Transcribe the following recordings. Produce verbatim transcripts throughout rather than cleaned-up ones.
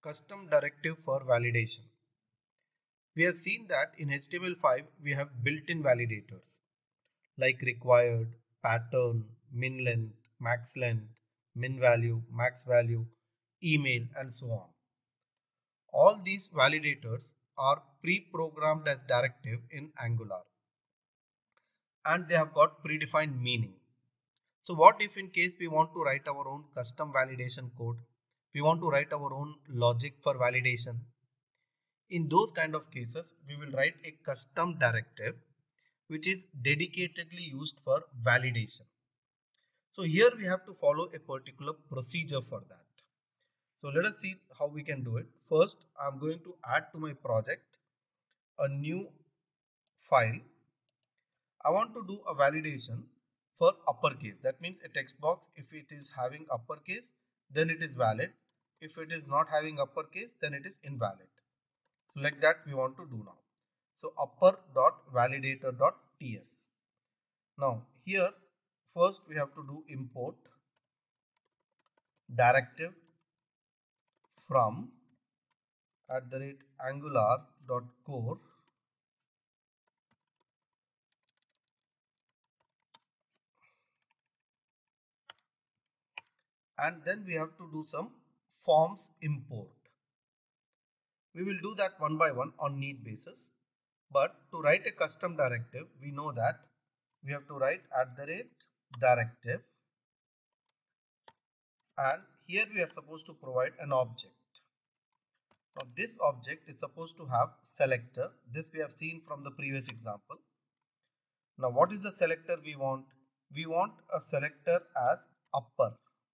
Custom directive for validation. We have seen that in H T M L five we have built-in validators like required, pattern, min length, max length, min value, max value, email, and so on. All these validators are pre-programmed as directive in Angular and they have got predefined meaning. So what if in case we want to write our own custom validation code, we want to write our own logic for validation? In those kind of cases, we will write a custom directive which is dedicatedly used for validation. So here we have to follow a particular procedure for that. So let us see how we can do it. First, I'm going to add to my project a new file. I want to do a validation for uppercase. That means a text box, if it is having uppercase, then it is valid. If it is not having uppercase, then it is invalid. So like that we want to do now. So upper.validator.ts. Now here first we have to do import directive from at the rate angular.core and then we have to do some forms import. We will do that one by one on need basis. But to write a custom directive, we know that we have to write at the rate directive, and here we are supposed to provide an object. Now this object is supposed to have selector. This we have seen from the previous example. Now what is the selector we want? We want a selector as upper.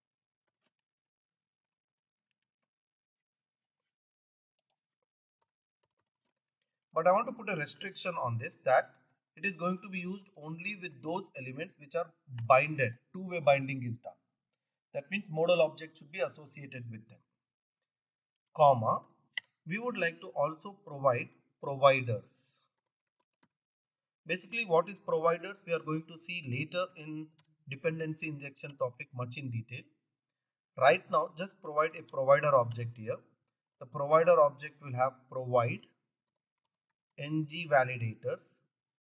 But I want to put a restriction on this, that it is going to be used only with those elements which are binded. Two-way binding is done. That means modal object should be associated with them. Comma, we would like to also provide providers. Basically, what is providers we are going to see later in dependency injection topic much in detail. Right now, just provide a provider object here. The provider object will have provide ng validators.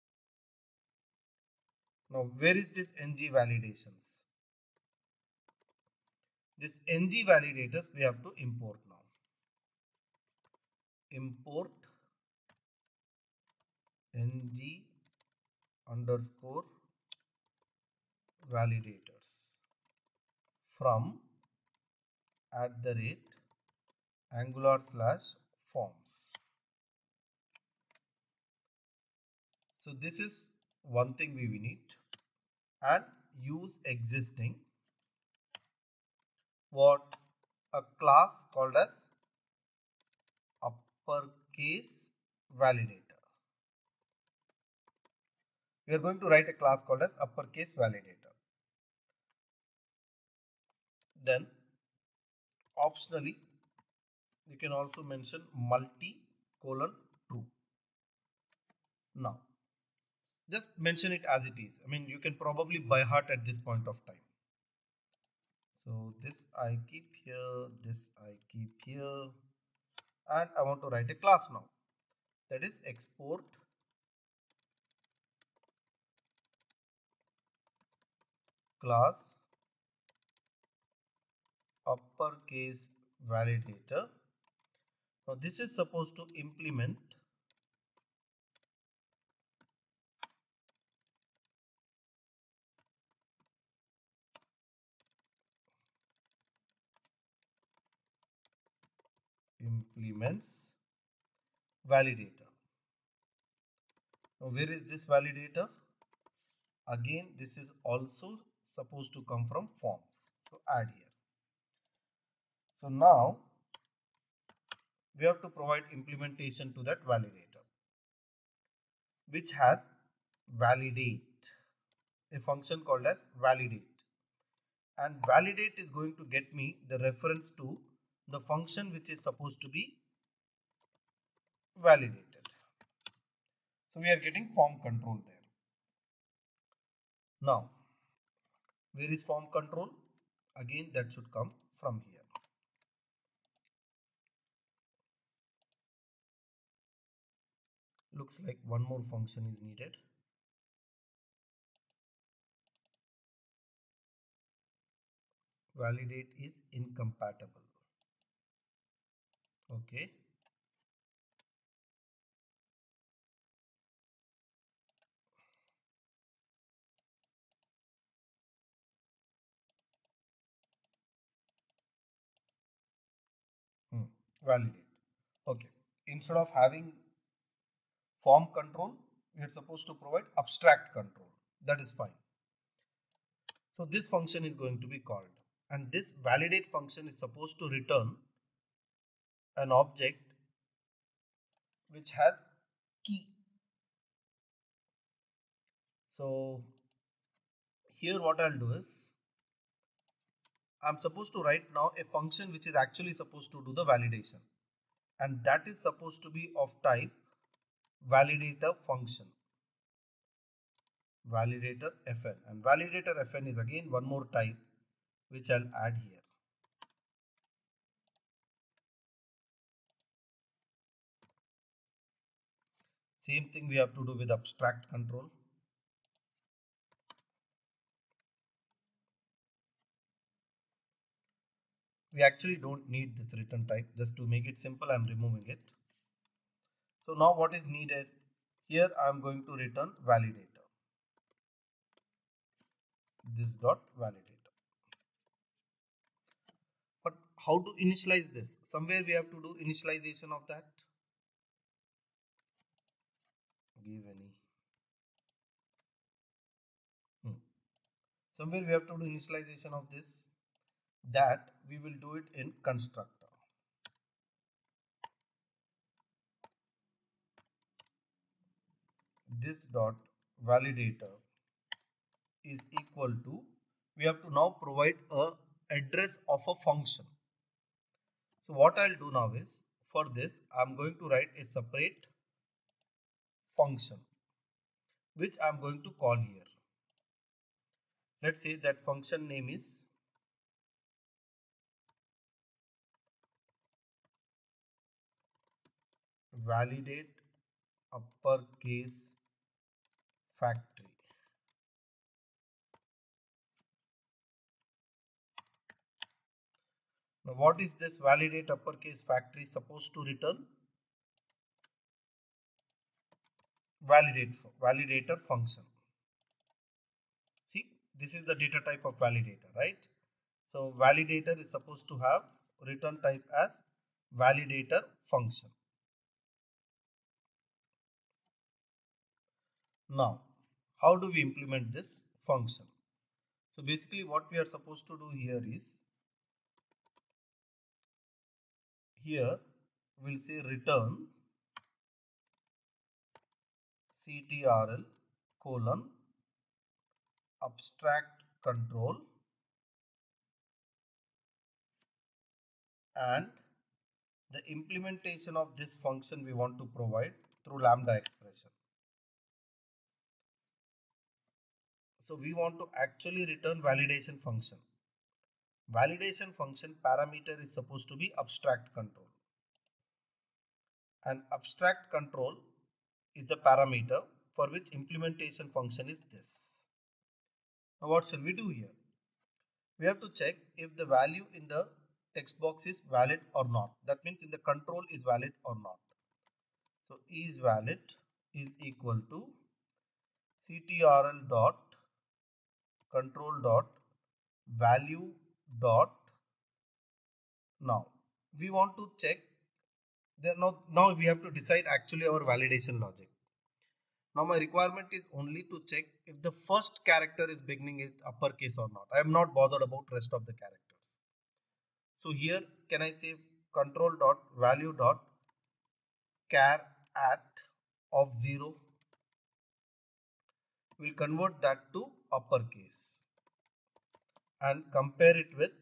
Now, where is this ng validations? This ng validators we have to import now. Import ng underscore validators from at the rate angular slash forms. So this is one thing we need, and use existing what a class called as uppercase validator. We are going to write a class called as uppercase validator. Then optionally you can also mention multi colon true. Now just mention it as it is. I mean, you can probably by heart at this point of time. So this I keep here, this I keep here, and I want to write a class now. That is export class uppercase validator. Now this is supposed to implement implements validator. Now where is this validator? Again, this is also supposed to come from forms. So add here. So now we have to provide implementation to that validator, which has validate, a function called as validate, and validate is going to get me the reference to the function which is supposed to be validated. So we are getting form control there. Now where is form control? Again, that should come from here. Looks like one more function is needed. Validate is incompatible. Okay. Hmm. Validate. Okay. Instead of having form control, we are supposed to provide abstract control. That is fine. So this function is going to be called, and this validate function is supposed to return an object which has key. So here what I'll do is, I'm supposed to write now a function which is actually supposed to do the validation, and that is supposed to be of type validator function, validator fn, and validator fn is again one more type which I'll add here. Same thing we have to do with abstract control. We actually don't need this return type. Just to make it simple, I'm removing it. So now what is needed? Here I'm going to return validator. This dot validator. But how to initialize this? Somewhere we have to do initialization of that. Give any. Hmm. Somewhere we have to do initialization of this. That we will do it in constructor. This dot validator is equal to, we have to now provide a address of a function. So what I'll do now is, for this I'm going to write a separate function which I'm going to call here. Let's say that function name is validate uppercase factory. Now what is this validate uppercase factory supposed to return? Validate validator function. See, this is the data type of validator, right? So validator is supposed to have return type as validator function. Now, how do we implement this function? So basically what we are supposed to do here is, here we'll say return ctrl colon abstract control and the implementation of this function we want to provide through lambda expression. So we want to actually return validation function. Validation function parameter is supposed to be abstract control, and abstract control is the parameter for which implementation function is this. Now what shall we do here? We have to check if the value in the text box is valid or not. That means in the control is valid or not. So is valid is equal to ctrl dot control dot value dot. Now we want to check there. Now, now we have to decide actually our validation logic. Now my requirement is only to check if the first character is beginning with uppercase or not. I am not bothered about rest of the characters. So here can I say control dot value dot char at of zero. We'll convert that to uppercase and compare it with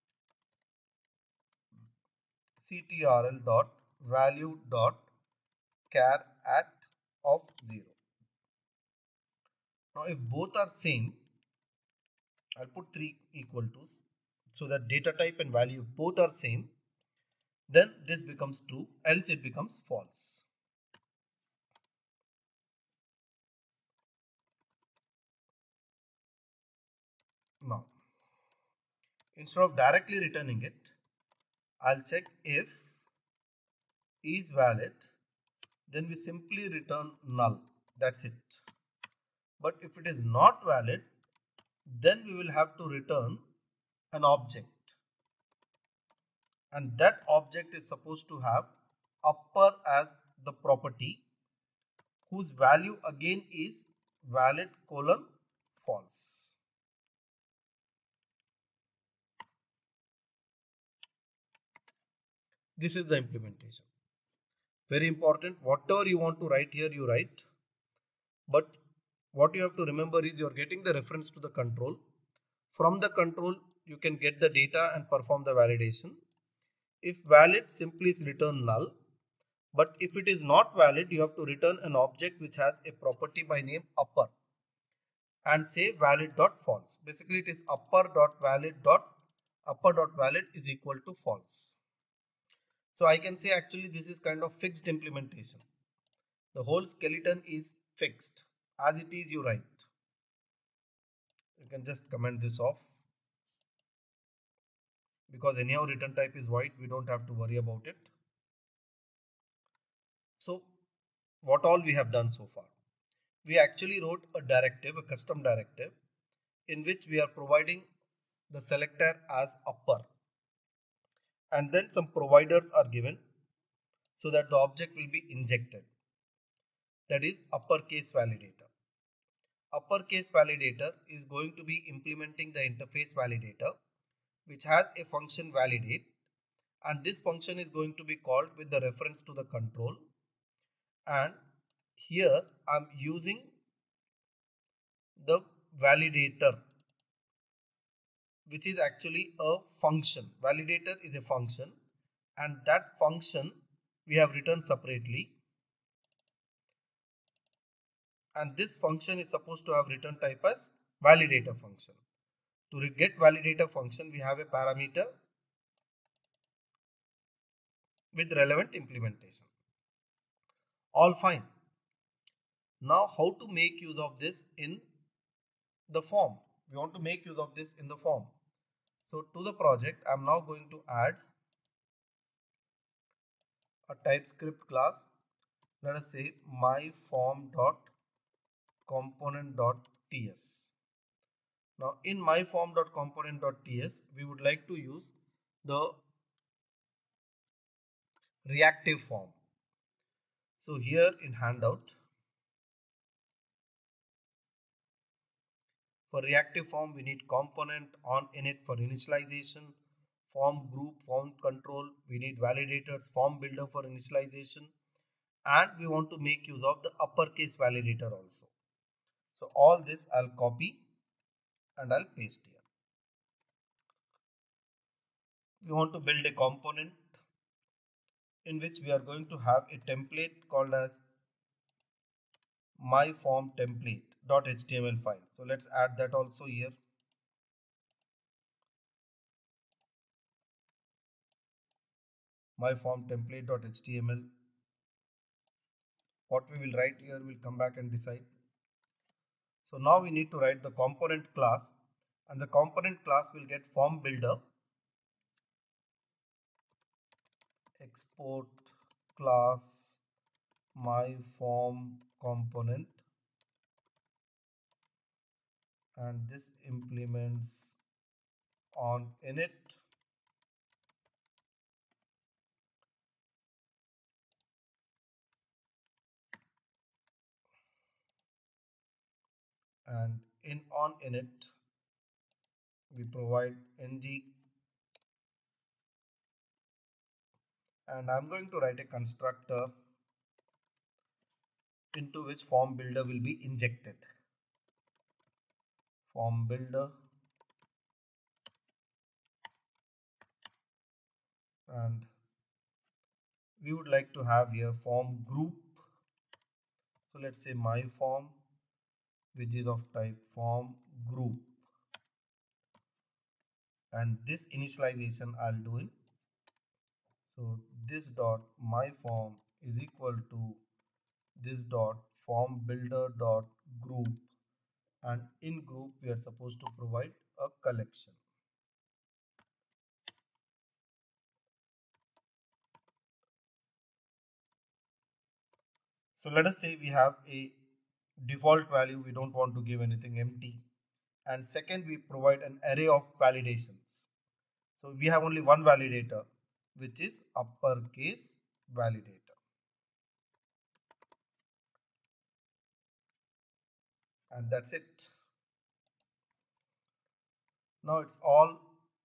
ctrl dot value dot char at of zero. Now if both are same, I'll put three equal to, so that data type and value both are same, then this becomes true, else it becomes false. instead of directly returning it, I'll check if is valid, then we simply return null. That's it. But if it is not valid, then we will have to return an object, and that object is supposed to have upper as the property, whose value again is valid colon false. This is the implementation. Very important. Whatever you want to write here, you write. But what you have to remember is you are getting the reference to the control. From the control, you can get the data and perform the validation. If valid, simply return null. But if it is not valid, you have to return an object which has a property by name upper and say valid dot false. Basically, it is upper dot valid dot upper dot valid is equal to false. So I can say actually this is kind of fixed implementation. The whole skeleton is fixed. As it is, you write. You can just comment this off. Because anyhow return type is void, we don't have to worry about it. So what all we have done so far? We actually wrote a directive, a custom directive, in which we are providing the selector as upper. And then some providers are given so that the object will be injected. That is uppercase validator. Uppercase validator is going to be implementing the interface validator, which has a function validate, and this function is going to be called with the reference to the control. And here I'm using the validator, which is actually a function. Validator is a function, and that function we have written separately, and this function is supposed to have return type as validator function. To get validator function, we have a parameter with relevant implementation. All fine. Now how to make use of this in the form? We want to make use of this in the form. So to the project, I am now going to add a TypeScript class. Let us say myForm.component.ts. Now in myForm.component.ts, we would like to use the reactive form. So here in handout, for reactive form, we need component on init for initialization, form group, form control, we need validators, form builder for initialization, and we want to make use of the uppercase validator also. So all this I'll copy and I'll paste here. We want to build a component in which we are going to have a template called as myFormTemplate.html file. So let's add that also here. myFormTemplate.html. What we will write here, we'll come back and decide. So now we need to write the component class, and the component class will get form builder, export class myForm component, and this implements on init and in on init we provide ng, and I'm going to write a constructor into which form builder will be injected. Form builder, and we would like to have here form group. So let's say my form, which is of type form group, and this initialization I'll do in. So this dot my form is equal to this dot form builder dot group, and in group we are supposed to provide a collection. So let us say we have a default value, we don't want to give anything empty. And second, we provide an array of validations. So we have only one validator, which is uppercase validator. And that's it. Now it's all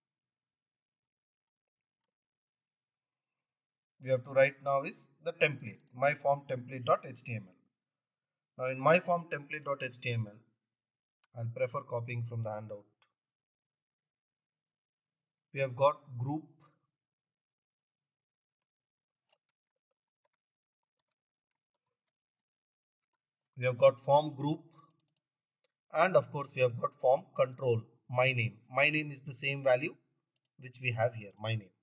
we have to write now is the template, my form template.html. Now in my form template.html, I'll prefer copying from the handout. We have got group, we have got form group, and of course we have got form control, my name. My name is the same value which we have here, my name.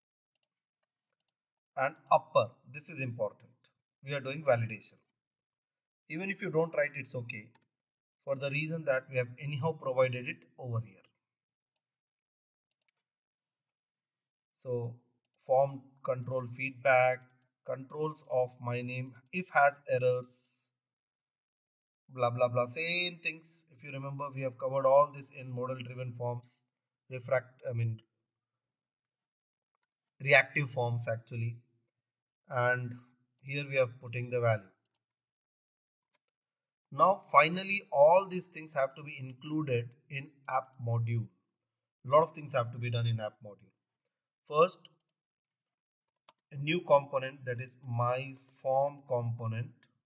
And upper, this is important. We are doing validation. Even if you don't write, it's okay, for the reason that we have anyhow provided it over here. So form control feedback, controls of my name, if has errors, blah blah blah, same things. If you remember, we have covered all this in model driven forms, refract I mean reactive forms actually. And here we are putting the value. Now finally all these things have to be included in app module. A lot of things have to be done in app module. First, a new component, that is my form component.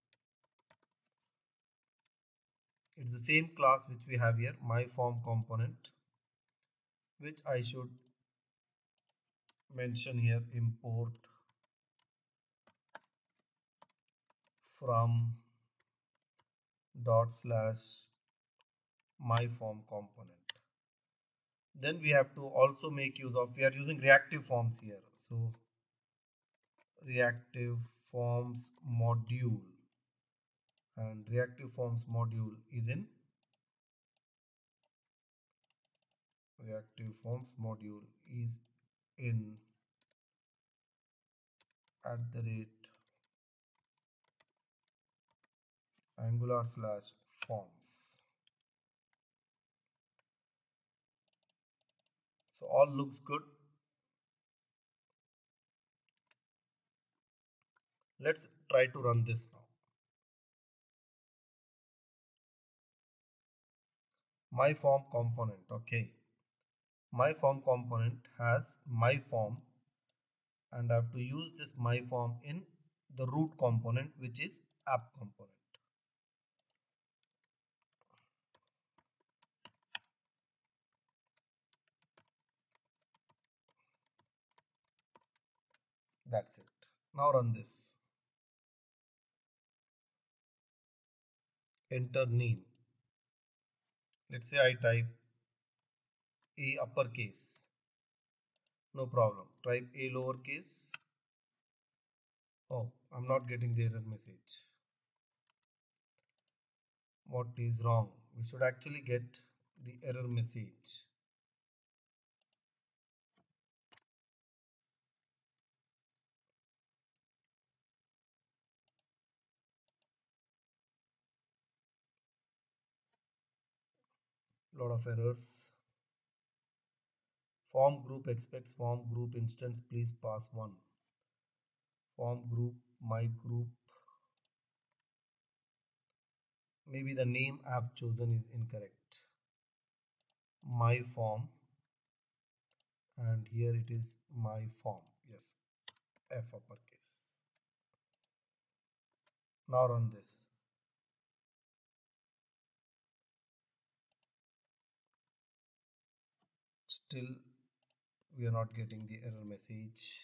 It's the same class which we have here, my form component, which I should mention here, import from dot slash my form component. Then we have to also make use of, we are using reactive forms here, so reactive forms module, and reactive forms module is in reactive forms module is in at the rate angular slash forms. So all looks good. Let's try to run this now. My form component, okay. My form component has my form, and I have to use this my form in the root component, which is app component. That's it. Now run this. Enter name. Let's say I type A uppercase. No problem. Type A lowercase. Oh, I'm not getting the error message. What is wrong? We should actually get the error message. Lot of errors. Form group expects form group instance, please pass one. Form group, my group. Maybe the name I've chosen is incorrect. My form, and here it is my form. Yes, F uppercase. Now run this. Still we are not getting the error message.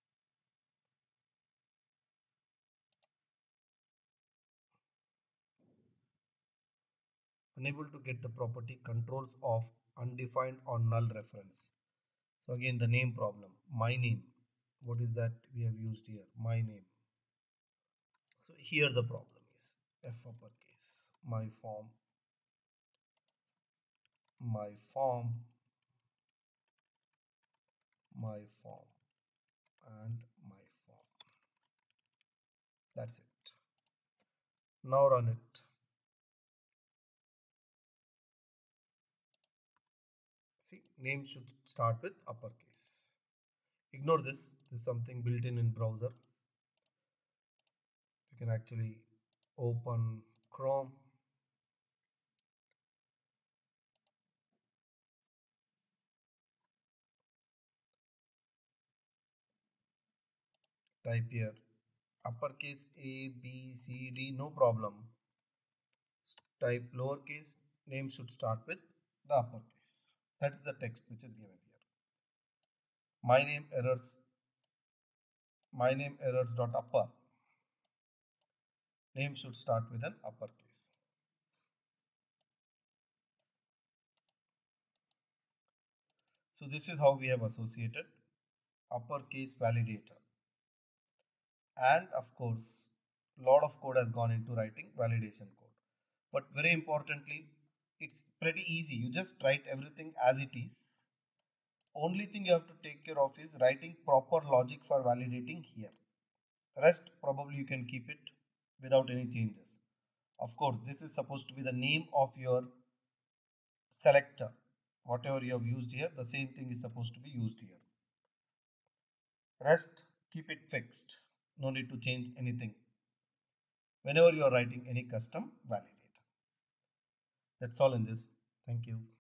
Unable to get the property controls of undefined or null reference. So again the name problem. My name. What is that we have used here? My name. So here the problem is F uppercase. My form. My form. My form. And my form. That's it. Now run it. See, name should start with uppercase. Ignore this. This is something built in in browser. You can actually open Chrome. Type here uppercase A, B, C, D, no problem. Type lowercase, name should start with the uppercase. That is the text which is given here. My name errors, my name errors dot upper. Name should start with an uppercase. So this is how we have associated uppercase validator. And of course, a lot of code has gone into writing validation code. But very importantly, it's pretty easy. You just write everything as it is. Only thing you have to take care of is writing proper logic for validating here. Rest probably you can keep it without any changes. Of course, this is supposed to be the name of your selector. Whatever you have used here, the same thing is supposed to be used here. Rest, keep it fixed. No need to change anything whenever you are writing any custom validator. That's all in this. Thank you.